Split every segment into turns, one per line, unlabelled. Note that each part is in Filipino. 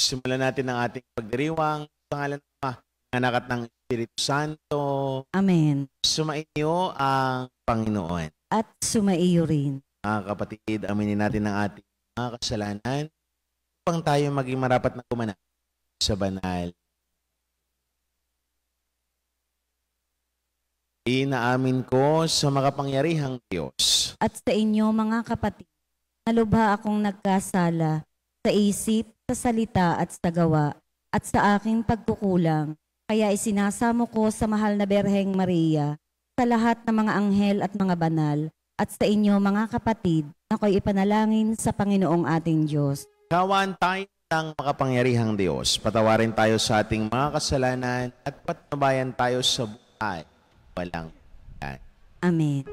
Simulan natin ang ating pagdiriwang sa ngalan ng Ama, ng Anak at ng Espiritu Santo.
Amen.
Sumainyo ang Panginoon.
At sumaiyo rin.
Mga kapatid, aminin natin ang ating mga kasalanan upang tayo maging marapat na gumanap sa banal. Inaamin ko sa makapangyarihang Diyos
At sa inyo mga kapatid, nalubha akong nagkasala sa isip, sa salita at sa gawa, at sa aking pagkukulang. Kaya isinasamo ko sa mahal na Berheng Maria, sa lahat ng mga anghel at mga banal, at sa inyo mga kapatid, ako'y ipanalangin sa Panginoong ating Diyos.
Kawaan tayo ng makapangyarihang Diyos. Patawarin tayo sa ating mga kasalanan at patnubayan tayo sa buhay walang hanggan.
Amen.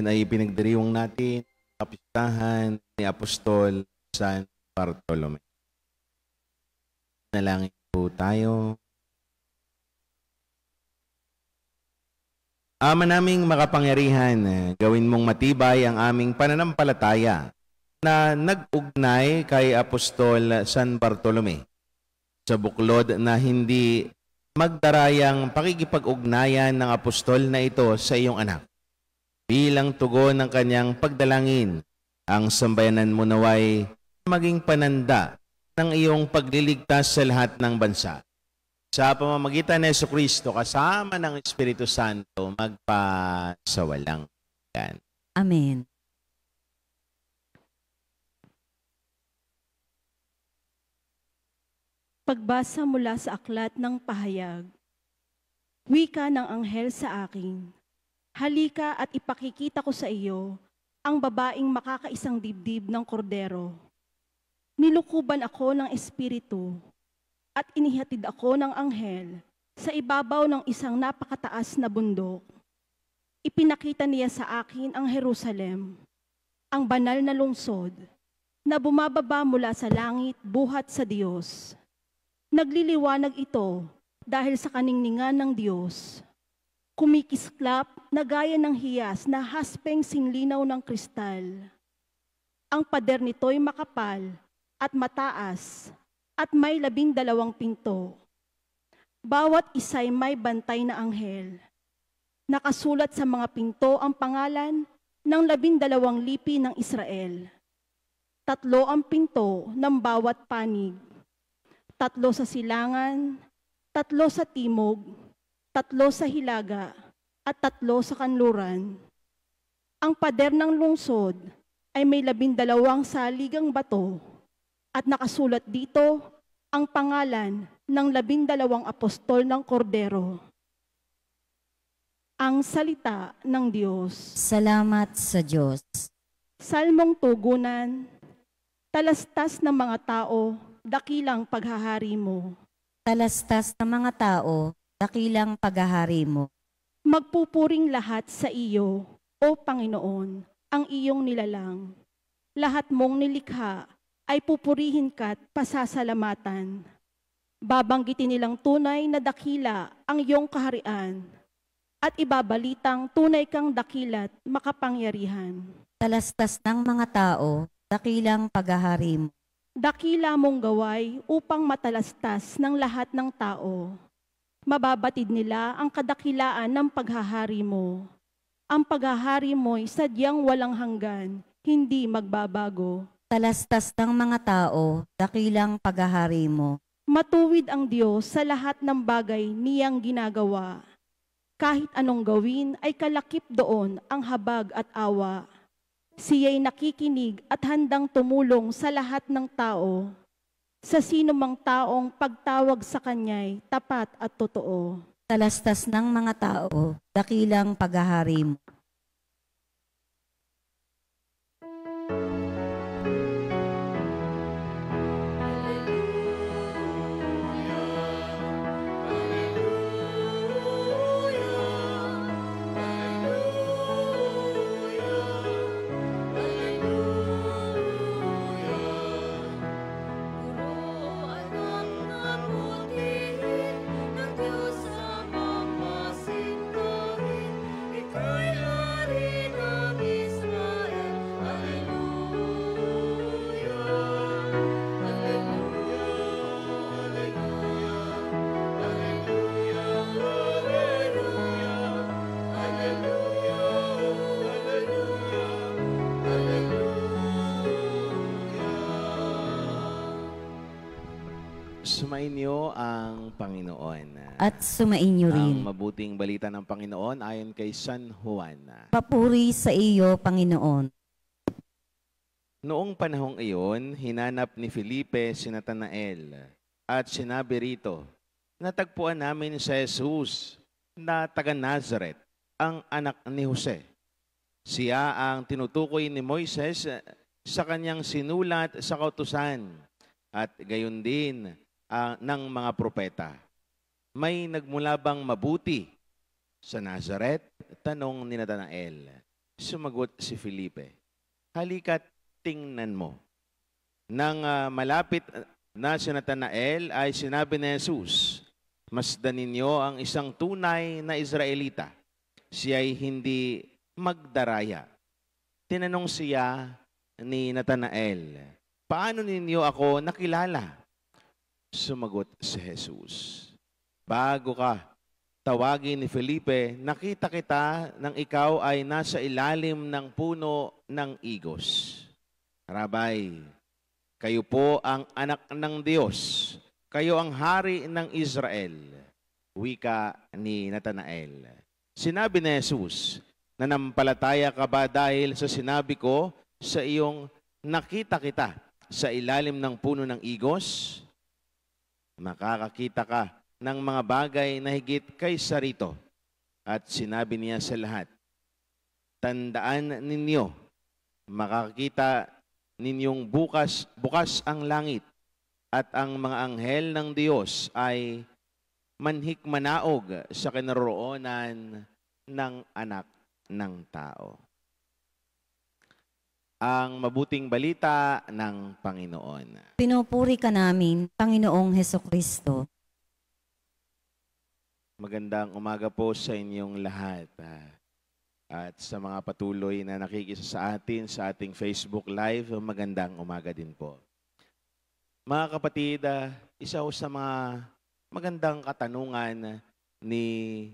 Ngayon ay pinagdiriwang natin kapistahan ni Apostol San Bartolome. Nalangin po tayo. Ama naming makapangyarihan, gawin mong matibay ang aming pananampalataya na nag-ugnay kay Apostol San Bartolome sa buklod na hindi magdarayang pakikipag-ugnayan ng apostol na ito sa iyong anak. Bilang tugon ng kanyang pagdalangin, ang sambayanan mo naway maging pananda ng iyong pagliligtas sa lahat ng bansa. Sa pamamagitan ni Jesucristo kasama ng Espiritu Santo magpasawalang hanggan.
Amen.
Pagbasa mula sa aklat ng pahayag. Wika ng anghel sa akin, halika at ipakikita ko sa iyo ang babaeng makakaisang dibdib ng kordero. Nilukuban ako ng espiritu at inihatid ako ng anghel sa ibabaw ng isang napakataas na bundok. Ipinakita niya sa akin ang Jerusalem, ang banal na lungsod, na bumababa mula sa langit buhat sa Diyos. Nagliliwanag ito dahil sa kaningningan ng Diyos. Kumikislap na gaya ng hiyas na haspeng sinlinaw ng kristal. Ang pader nito'y makapal at mataas at may 12 pinto. Bawat isa'y may bantay na anghel. Nakasulat sa mga pinto ang pangalan ng 12 lipi ng Israel. 3 ang pinto ng bawat panig. 3 sa silangan, 3 sa timog, 3 sa hilaga, at 3 sa kanluran. Ang pader ng lungsod ay may 12 saligang bato at nakasulat dito ang pangalan ng 12 apostol ng Kordero. Ang salita ng Diyos.
Salamat sa Diyos.
Salmong tugunan, talastas ng mga tao, dakilang paghahari mo.
Talastas ng mga tao, dakilang paghahari mo.
Magpupuring lahat sa iyo, O Panginoon, ang iyong nilalang. Lahat mong nilikha ay pupurihin ka't pasasalamatan. Babanggitin nilang tunay na dakila ang iyong kaharian at ibabalitang tunay kang dakila't makapangyarihan.
Talastas ng mga tao, dakilang paghahari mo.
Dakila mong gaway upang matalastas ng lahat ng tao. Mababatid nila ang kadakilaan ng paghahari mo. Ang paghahari mo'y sadyang walang hanggan, hindi magbabago.
Talastas ng mga tao, dakilang paghahari mo.
Matuwid ang Diyos sa lahat ng bagay niyang ginagawa. Kahit anong gawin ay kalakip doon ang habag at awa. Siya'y nakikinig at handang tumulong sa lahat ng tao. Sa sino mang taong pagtawag sa Kanya'y tapat at totoo.
Talastas ng mga tao, dakilang paghahari mo.
Sumainyo ang Panginoon.
At sumainyo rin.
Ang mabuting balita ng Panginoon ayon kay San Juan.
Papuri sa iyo, Panginoon.
Noong panahong iyon, hinanap ni Felipe si Natanael at sinabi rito, natagpuan namin si Jesus na taga Nazaret, ang anak ni Jose. Siya ang tinutukoy ni Moises sa kanyang sinulat sa kautusan at gayon din ng mga propeta. May nagmula bang mabuti sa Nazaret? Tanong ni Natanael. Sumagot si Felipe, halika't tingnan mo. Nang malapit na si Natanael ay sinabi ni Jesus, masdan ninyo ang isang tunay na Israelita. Siya'y hindi magdaraya. Tinanong siya ni Natanael, paano ninyo ako nakilala? Sumagot si Jesus, bago ka tawagin ni Felipe, nakita kita nang ikaw ay nasa ilalim ng puno ng igos. Rabay, kayo po ang anak ng Diyos. Kayo ang hari ng Israel. Wika ni Natanael. Sinabi ni Jesus, nanampalataya ka ba dahil sa sinabi ko sa iyong nakita kita sa ilalim ng puno ng igos? Makakakita ka ng mga bagay na higit kaysa rito. At sinabi niya sa lahat, tandaan ninyo, makakita ninyong bukas ang langit at ang mga anghel ng Diyos ay manhikmanaog sa kinaroroonan ng anak ng tao. Ang mabuting balita ng Panginoon.
Pinupuri ka namin, Panginoong Hesukristo.
Magandang umaga po sa inyong lahat. At sa mga patuloy na nakikisa sa atin sa ating Facebook Live, magandang umaga din po. Mga kapatid, isa sa mga magandang katanungan ni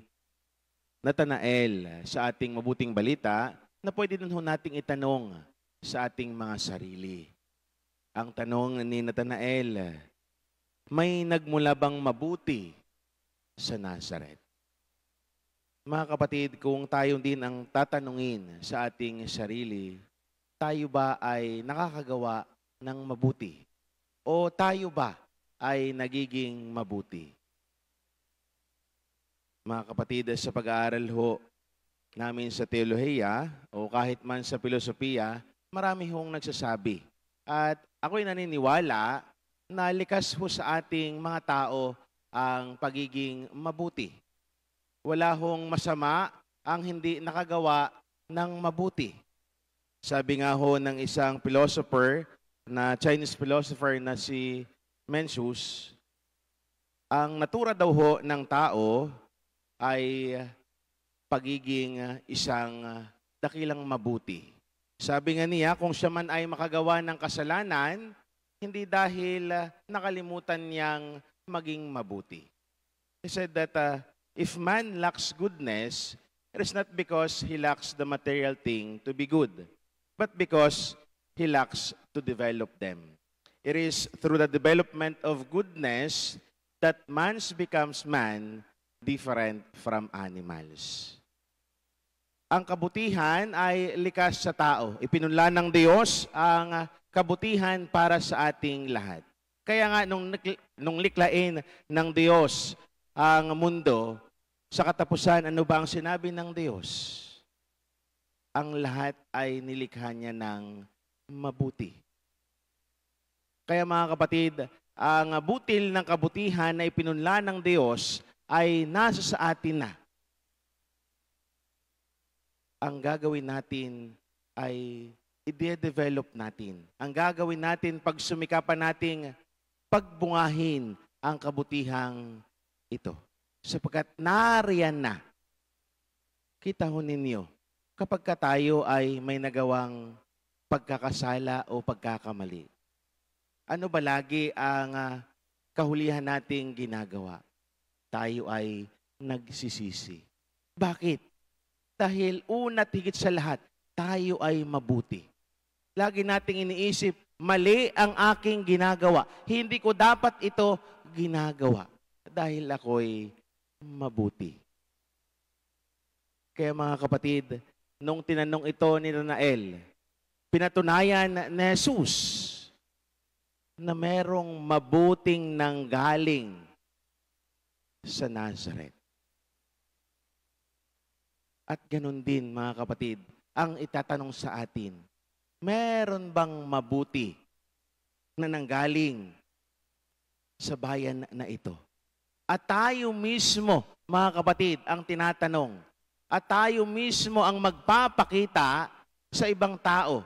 Natanael sa ating mabuting balita na pwede din nating itanong sa ating mga sarili. Ang tanong ni Natanael, may nagmula bang mabuti sa Nazaret? Mga kapatid, kung tayo din ang tatanungin sa ating sarili, tayo ba ay nakakagawa ng mabuti? O tayo ba ay nagiging mabuti? Mga kapatid, sa pag-aaral ho namin sa teolohiya o kahit man sa filosofiya, marami hong nagsasabi. At ako'y naniniwala na likas ho sa ating mga tao ang pagiging mabuti. Wala hong masama ang hindi nakagawa ng mabuti. Sabi nga ho ng isang philosopher, na Chinese philosopher na si Mencius, ang natura daw ho ng tao ay pagiging isang dakilang mabuti. Sabi nga niya, kung siya man ay makagawa ng kasalanan, hindi dahil nakalimutan niyang maging mabuti. He said that if man lacks goodness, it is not because he lacks the material thing to be good, but because he lacks to develop them. It is through the development of goodness that man becomes man different from animals. Ang kabutihan ay likas sa tao. Ipinunla ng Diyos ang kabutihan para sa ating lahat. Kaya nga nung liklain ng Diyos ang mundo, sa katapusan, ano ba ang sinabi ng Diyos? Ang lahat ay nilikha niya ng mabuti. Kaya mga kapatid, ang butil ng kabutihan na ipinunla ng Diyos ay nasa sa atin na. Ang gagawin natin ay i-develop natin. Ang gagawin natin pag sumikapan nating pagbungahin ang kabutihang ito. Sapagkat nariyan na. Kita ho ninyo, kapag tayo ay may nagawang pagkakasala o pagkakamali, ano ba lagi ang kahulihan nating ginagawa? Tayo ay nagsisisi. Bakit? Dahil una't higit sa lahat, tayo ay mabuti. Lagi nating iniisip, mali ang aking ginagawa. Hindi ko dapat ito ginagawa. Dahil ako'y mabuti. Kaya mga kapatid, nung tinanong ito ni Natanael, pinatunayan ni Jesus na merong mabuting nanggaling sa Nazaret. At ganun din, mga kapatid, ang itatanong sa atin, meron bang mabuti na nanggaling sa bayan na ito? At tayo mismo, mga kapatid, ang tinatanong, at tayo mismo ang magpapakita sa ibang tao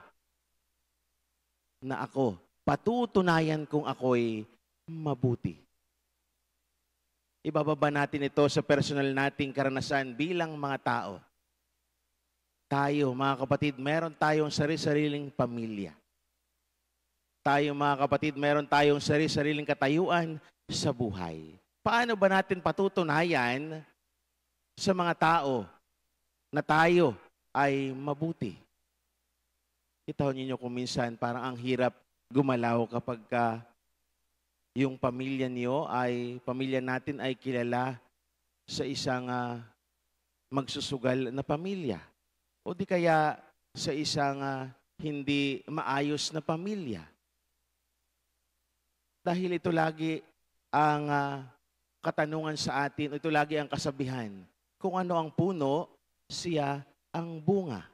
na ako, patutunayan kung ako'y mabuti. Ibababa natin ito sa personal nating karanasan bilang mga tao. Tayo, mga kapatid, meron tayong sari-sariling pamilya. Tayo, mga kapatid, meron tayong sari-sariling katayuan sa buhay. Paano ba natin patutunayan sa mga tao na tayo ay mabuti? Itaon ninyo kung minsan parang ang hirap gumalaw kapag yung pamilya natin ay kilala sa isang magsusugal na pamilya. O di kaya sa isang hindi maayos na pamilya. Dahil ito lagi ang katanungan sa atin, ito lagi ang kasabihan. Kung ano ang puno, siya ang bunga.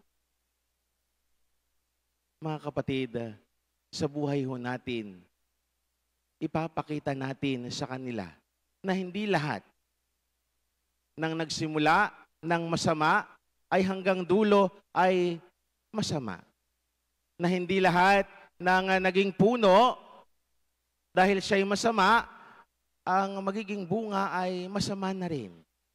Mga kapatid, sa buhay ho natin, ipapakita natin sa kanila na hindi lahat ng nagsimula ng masama ay hanggang dulo ay masama. Na hindi lahat ng naging puno dahil siya'y masama, ang magiging bunga ay masama na rin.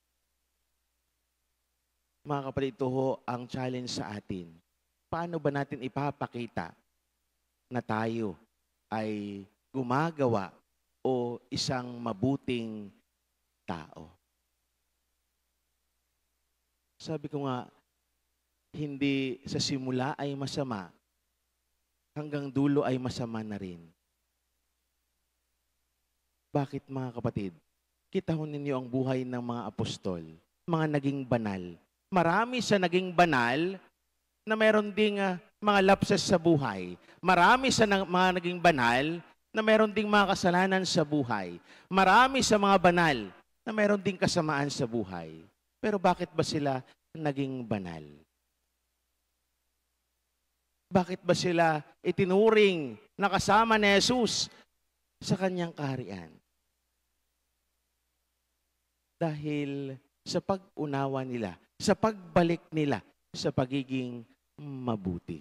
Mga kapatid, ito ho ang challenge sa atin. Paano ba natin ipapakita na tayo ay gumagawa o isang mabuting tao? Sabi ko nga, hindi sa simula ay masama, hanggang dulo ay masama na rin. Bakit, mga kapatid? Kita ho ninyo ang buhay ng mga apostol, mga naging banal. Marami sa naging banal na meron ding mga lapses sa buhay. Marami sa mga naging banal na meron ding mga kasalanan sa buhay. Marami sa mga banal na meron ding kasamaan sa buhay. Pero bakit ba sila naging banal? Bakit ba sila itinuring na kasama ni Jesus sa kanyang kaharian? Dahil sa pag-unawa nila, sa pagbalik nila sa pagiging mabuti.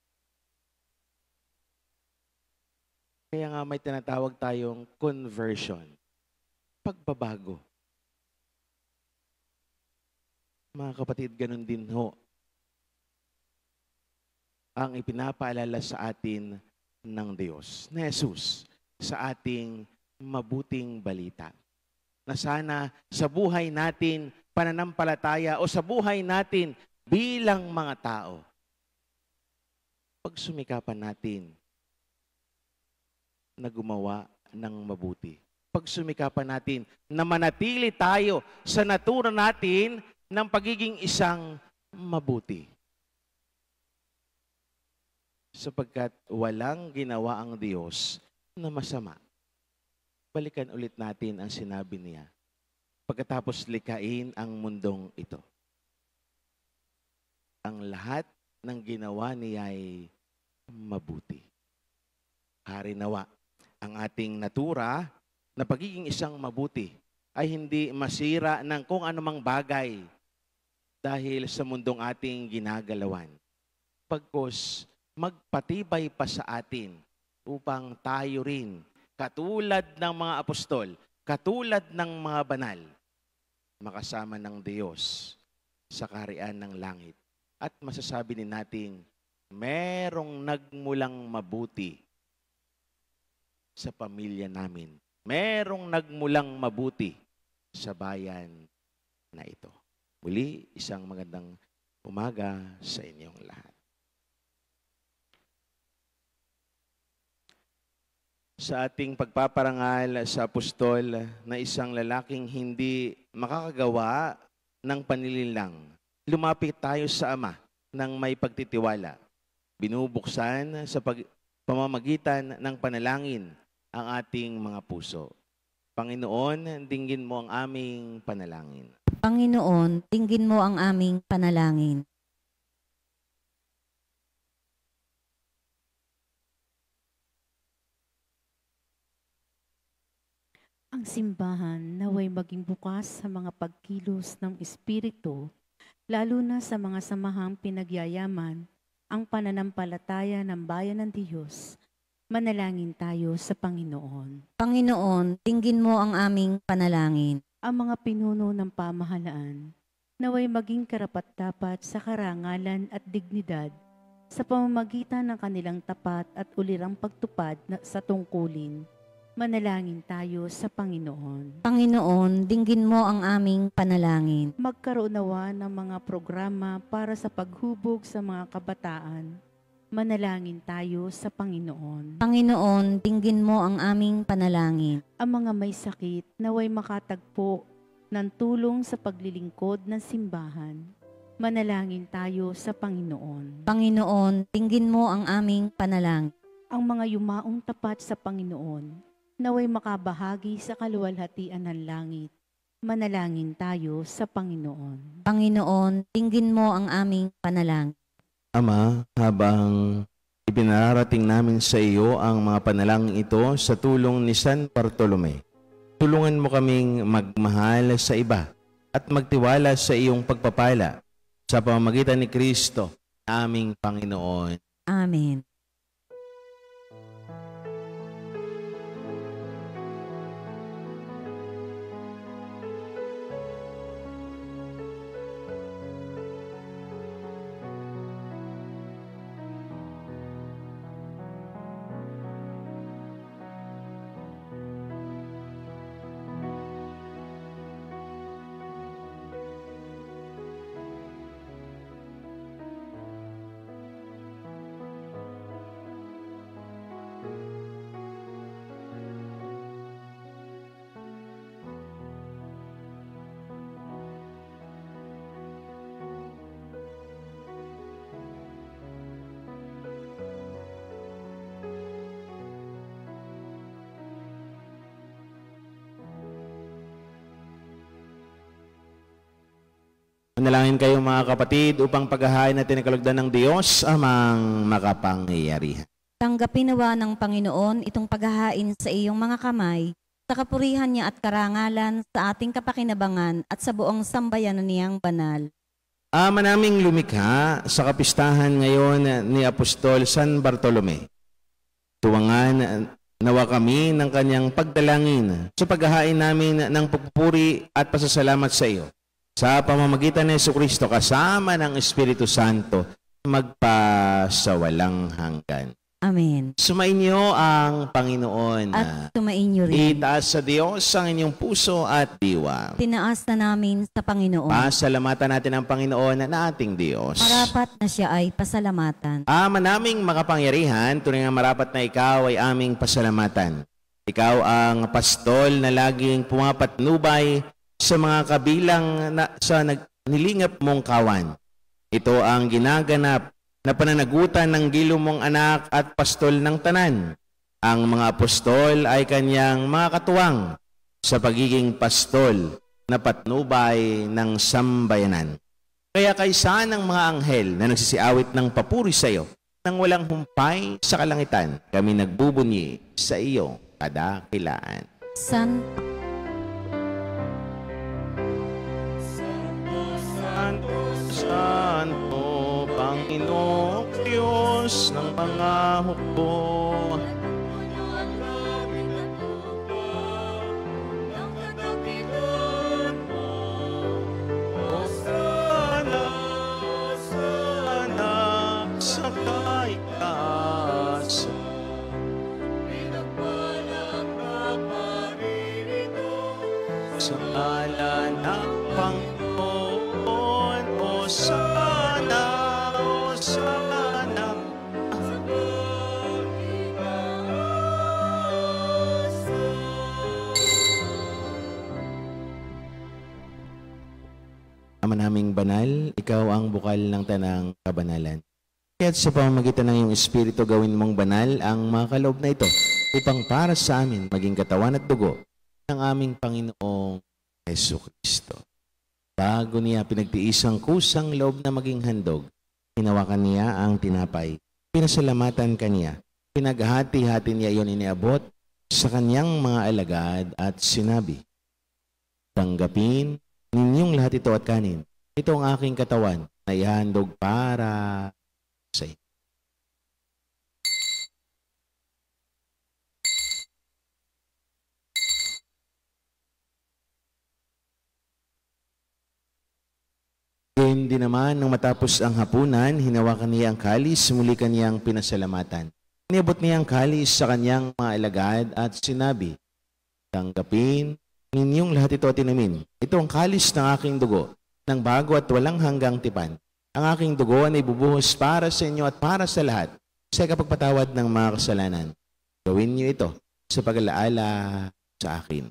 Kaya nga may tinatawag tayong conversion, pagbabago. Mga kapatid, ganun din ho ang ipinapaalala sa atin ng Diyos, ni Jesus, sa ating mabuting balita. Na sana sa buhay natin, pananampalataya o sa buhay natin bilang mga tao, pagsumikapan natin na gumawa ng mabuti. Pagsumikapan natin na manatili tayo sa natura natin ng pagiging isang mabuti. Sapagkat walang ginawa ang Diyos na masama. Balikan ulit natin ang sinabi niya pagkatapos likhain ang mundong ito. Ang lahat ng ginawa niya ay mabuti. Harinawa ang ating natura na pagiging isang mabuti ay hindi masira ng kung anumang bagay dahil sa mundong ating ginagalawan. Pagkos magpatibay pa sa atin upang tayo rin, katulad ng mga apostol, katulad ng mga banal, makasama ng Diyos sa kaharian ng langit. At masasabi din natin, merong nagmulang mabuti sa pamilya namin. Merong nagmulang mabuti sa bayan na ito. Muli, isang magandang umaga sa inyong lahat. Sa ating pagpaparangal sa apostol na isang lalaking hindi makakagawa ng panlilinlang, lumapit tayo sa Ama ng may pagtitiwala. Binubuksan sa pamamagitan ng panalangin ang ating mga puso. Panginoon, dinggin mo ang aming panalangin.
Panginoon, dinggin mo ang aming panalangin.
Ang simbahan naway maging bukas sa mga pagkilos ng Espiritu lalo na sa mga samahang pinagyayaman ang pananampalataya ng bayan ng Diyos. Manalangin tayo sa Panginoon.
Panginoon, dinggin mo ang aming panalangin.
Ang mga pinuno ng pamahalaan, naway maging karapat-dapat sa karangalan at dignidad sa pamamagitan ng kanilang tapat at ulirang pagtupad sa tungkulin. Manalangin tayo sa Panginoon.
Panginoon, dinggin mo ang aming panalangin.
Magkaroon nawa ng mga programa para sa paghubog sa mga kabataan. Manalangin tayo sa Panginoon.
Panginoon, dinggin mo ang aming panalangin.
Ang mga may sakit naway makatagpo ng tulong sa paglilingkod ng simbahan. Manalangin tayo sa Panginoon.
Panginoon, dinggin mo ang aming panalangin.
Ang mga yumaong tapat sa Panginoon, naway makabahagi sa kaluwalhatian ng langit. Manalangin tayo sa Panginoon.
Panginoon, dinggin mo ang aming panalangin.
Ama, habang ipinararating namin sa iyo ang mga panalangin ito sa tulong ni San Bartolome, tulungan mo kaming magmahal sa iba at magtiwala sa iyong pagpapala sa pamamagitan ni Kristo, aming Panginoon.
Amen.
Manalangin kayo mga kapatid upang paghahain natin ang kalugdan ng Diyos amang makapangyarihan.
Tanggapin nawa ng Panginoon itong paghahain sa iyong mga kamay, sa kapurihan niya at karangalan sa ating kapakinabangan at sa buong sambayanan niyang banal.
Ama naming lumikha sa kapistahan ngayon ni Apostol San Bartolome. Tuwangan nawa kami ng kanyang pagdalangin sa paghahain namin ng pagpupuri at pasasalamat sa iyo. Sa pamamagitan ni Jesucristo kasama ng Espiritu Santo, magpasawalang hanggan.
Amen.
Sumainyo ang Panginoon.
At sumainyo rin.
Itaas sa Diyos ang inyong puso at diwa.
Tinaas na namin sa Panginoon.
Pasalamatan natin ang Panginoon na ating Diyos.
Marapat na siya ay pasalamatan.
Ama naming makapangyarihan, tunay nga marapat na ikaw ay aming pasalamatan. Ikaw ang pastol na laging pumapatnubay sa mga kabilang sa nilingap mong kawan. Ito ang ginaganap na pananagutan ng gilo mong anak at pastol ng tanan. Ang mga apostol ay kanyang mga katuwang sa pagiging pastol na patnubay ng sambayanan. Kaya kaysa ng mga anghel na nagsisiawit ng papuri sa iyo, nang walang humpay sa kalangitan, kami nagbubunyi sa iyo kadakilaan.
San
Santo, Panginoong Diyos ng mga hukbo, Hosana, sana sa kaitaasan. Sa ngalan ng Panginoon, Hosana, Hosana. Ama naming banal, ikaw ang bukal ng tanang kabanalan. Kaya't sa pamamagitan ng iyong Espiritu gawin mong banal ang mga kaloob na ito upang para sa amin maging katawan at dugo ng aming Panginoong Jesucristo. Bago niya pinagtiis ang kusang loob na maging handog, hinawakan niya ang tinapay, pinasalamatan kaniya, pinaghati-hati niya iyon iniabot sa kanyang mga alagad at sinabi, tanggapin ninyong lahat ito at kanin. Ito ang aking katawan na ihandog para sa inyo. Gayon din naman, nung matapos ang hapunan, hinawakan niya ang kalis, muli kaniyang pinasalamatan. Inabot niya ang kalis sa kanyang mga alagad at sinabi, tanggapin ninyong lahat ito at inamin. Ito ang kalis ng aking dugo, ng bago at walang hanggang tipan. Ang aking dugo ay bubuhos para sa inyo at para sa lahat sa kapagpatawad ng mga kasalanan. Gawin niyo ito sa pag-alaala sa akin.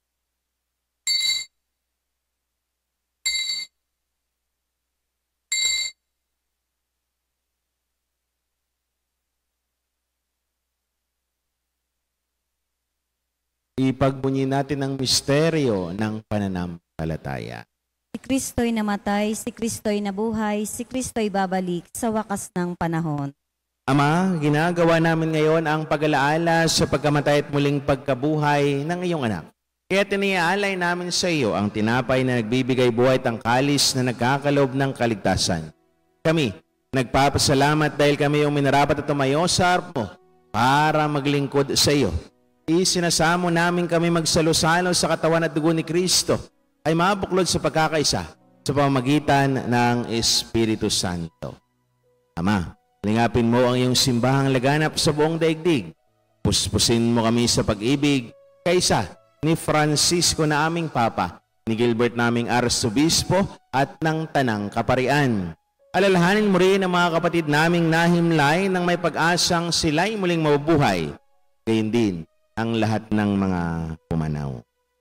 Ipagbunyi natin ang misteryo ng pananampalataya.
Si Kristo'y namatay, si Kristo'y nabuhay, si Kristo'y babalik sa wakas ng panahon.
Ama, ginagawa namin ngayon ang pag-alaala sa pagkamatay at muling pagkabuhay ng iyong anak. Kaya tiniaalay namin sa iyo ang tinapay na nagbibigay buhay at ang kalis na nagkakalob ng kaligtasan. Kami, nagpapasalamat dahil kami yung minarapat at tumayo sa harap mo para maglingkod sa iyo. Isinasamo namin kami magsalo-salo sa katawan at dugo ni Kristo ay mabuklod sa pagkakaisa sa pamamagitan ng Espiritu Santo. Ama, lingapin mo ang iyong simbahang laganap sa buong daigdig. Puspusin mo kami sa pag-ibig kaysa ni Francisco na aming Papa, ni Gilbert naming Arsobispo at ng Tanang Kaparian. Alalahanin mo rin ang mga kapatid naming nahimlay ng may pag-asang sila'y muling mabubuhay. Gayun din ang lahat ng mga pumanaw.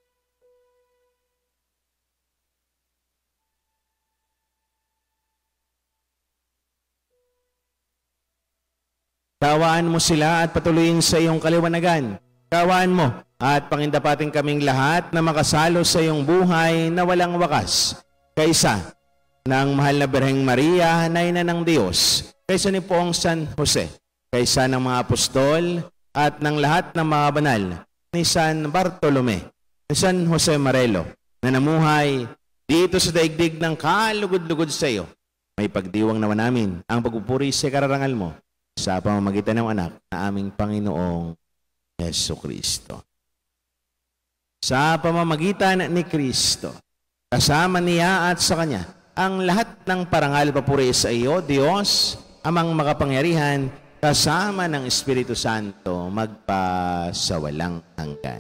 Kawaan mo sila at patuloyin sa iyong kaliwanagan. Kawaan mo at pangindapating kaming lahat na makasalo sa iyong buhay na walang wakas. Kaysa ng mahal na Birheng Maria, na ina ng Diyos, kaysa ni Poong San Jose, kaysa ng mga apostol, at ng lahat ng mga banal ni San Bartolome, ni San Jose Marelo, na namuhay dito sa daigdig ng kalugod-lugod sa iyo. May pagdiwang naman namin ang pagpupuri sa kararangal mo sa pamamagitan ng anak na aming Panginoong Jesucristo. Sa pamamagitan ni Kristo, kasama niya at sa Kanya, ang lahat ng parangal papuri sa iyo, Diyos, amang makapangyarihan, kasama ng Espiritu Santo, magpasawalang hanggan.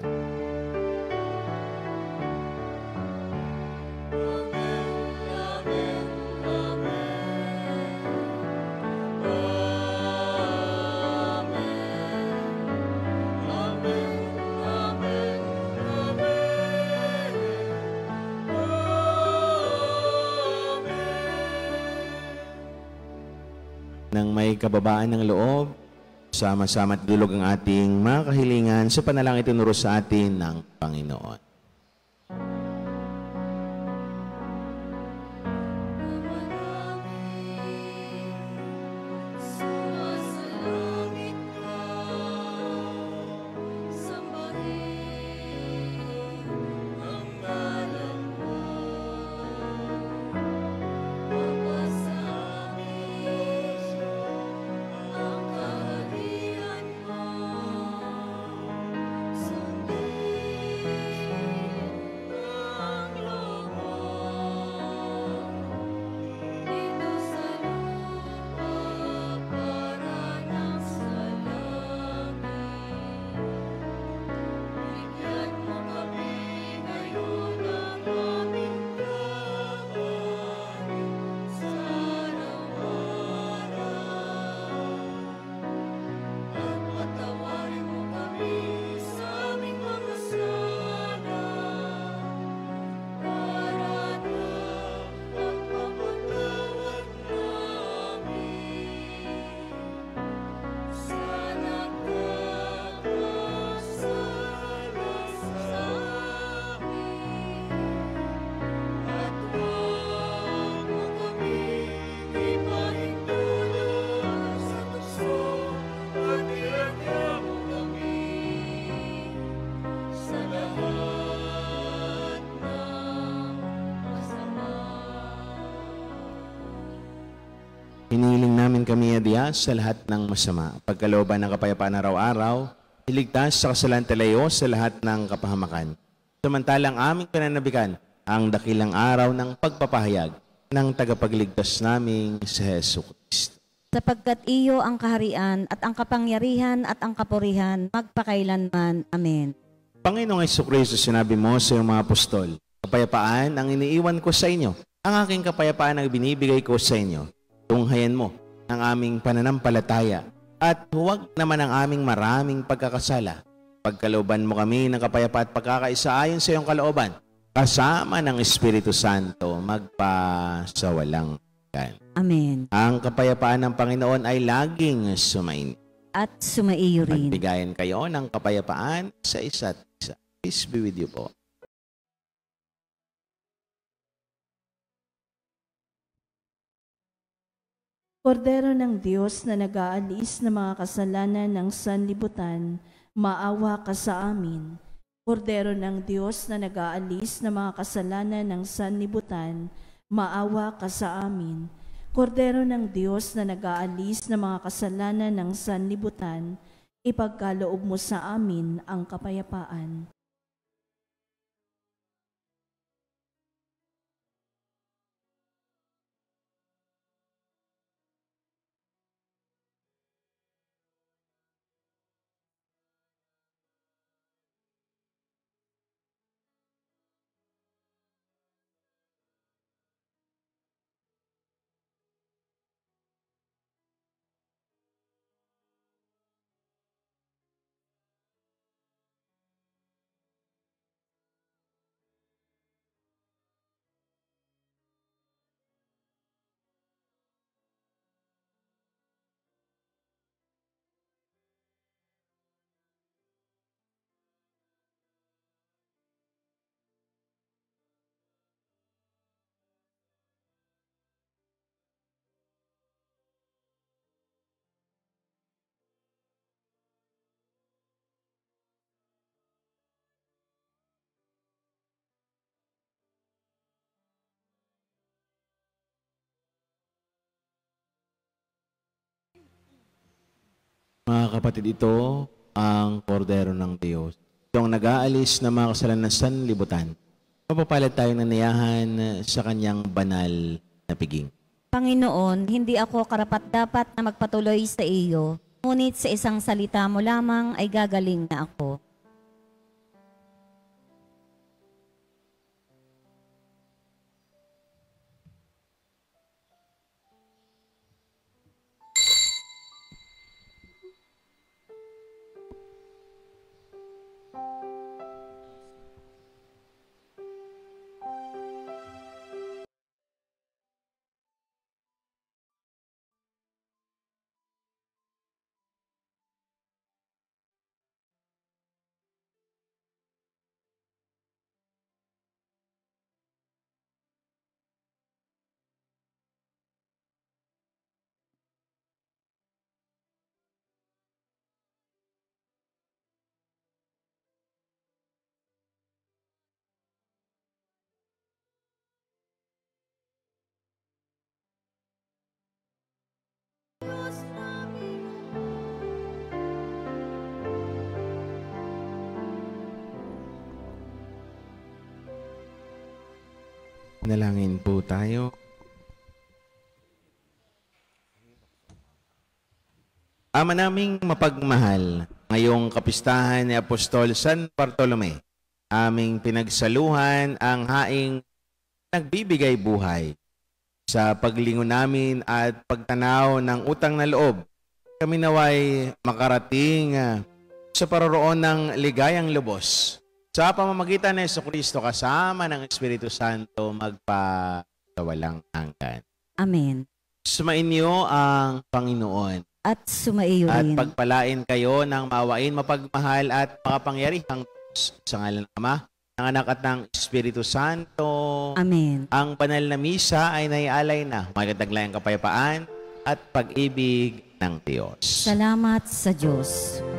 Nang may kababaan ng loob, sama-sama at dulog ang ating mga kahilingan sa panalangin itinuro sa atin ng Panginoon. Hinihiling namin kami, Diyos, sa lahat ng masama, pagkalooban ng kapayapaan araw-araw, iligtas sa kasalantalayo sa lahat ng kapahamakan. Samantalang aming pinanabikan ang dakilang araw ng pagpapahayag ng tagapagligtas naming si Hesus Kristo.
Sapagkat iyo ang kaharian at ang kapangyarihan at ang kapurihan magpakailanman. Amen.
Panginoong Hesus Kristo, sinabi mo sa iyong mga apostol, kapayapaan ang iniiwan ko sa inyo, ang aking kapayapaan ang binibigay ko sa inyo. Tunghayan mo ang aming pananampalataya at huwag naman ang aming maraming pagkakasala. Pagkalooban mo kami ng kapayapaan at pagkakaisa ayon sa iyong kalooban, kasama ng Espiritu Santo, magpasawalang hanggan.
Amen.
Ang kapayapaan ng Panginoon ay laging sumainyo.
At sumaiyo rin.
Magbigayan kayo ng kapayapaan sa isa't isa. Peace be with you po.
Kordero ng Diyos na nag-aalis ng mga kasalanan ng sanlibutan, maawa ka sa amin. Kordero ng Diyos na nag-aalis ng mga kasalanan ng sanlibutan, maawa ka sa amin. Kordero ng Diyos na nag-aalis ng mga kasalanan ng sanlibutan, ipagkaloob mo sa amin ang kapayapaan.
Mga kapatid, ito ang kordero ng Diyos. Ito ang nag-aalis ng mga kasalanan ng sanlibutan. Mapapalad tayong nanayahan sa kanyang banal na piging.
Panginoon, hindi ako karapat-dapat na magpatuloy sa iyo, ngunit sa isang salita mo lamang ay gagaling na ako.
Nalangin po tayo. Ama naming mapagmahal, ngayong kapistahan ni Apostol San Bartolome, aming pinagsaluhan ang haing nagbibigay buhay. Sa paglingon namin at pagtanaw ng utang na loob, kami naway makarating sa paroroon ng ligayang lubos. Sa pamamagitan ng Jesucristo kasama ng Espiritu Santo magpasawalang hanggan.
Amen.
Sumainyo ang Panginoon.
At sumaiyo
At
rin.
pagpalain kayo ng mawain, mapagmahal at makapangyarihang Diyos sa ngalan ng Ama, ng Anak at ng Espiritu Santo.
Amen.
Ang banal na misa ay naialay na. Magandang kapayapaan at pag-ibig ng Diyos.
Salamat sa Diyos.